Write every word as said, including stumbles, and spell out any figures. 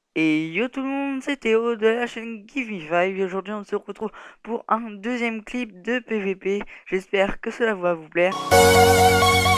Et yo tout le monde, c'est Théo de la chaîne Give Me Five et aujourd'hui on se retrouve pour un deuxième clip de P V P. J'espère que cela va vous plaire.